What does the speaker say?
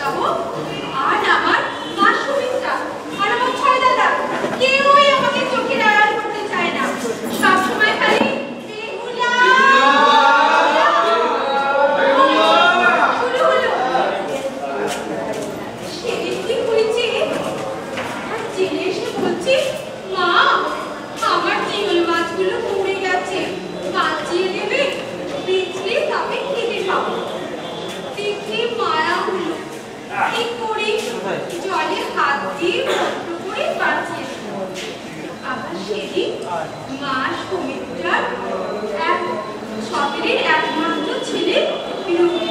সহ আর আমার মা সুমিত্রা আর আমার ছয় দাদা কেউই আমাকে চোখের আড়াল করতে চায় না। সবসময় খালি সেদিন কি হয়েছে, জেনে এসে বলছি, মা আমার জিওল মাছগুলো মরে গেছে, বাঁচিয়ে দেবে, বেচলে তবে খেতে পাবো। দেখে মায়া হলো, কি করি, জলে হাত দিয়ে বন্ধ করে বাঁচিয়ে দেব। আবার সেদিন মা সুমিত্রার এক সবের একমাত্র ছেলে বিরক্ত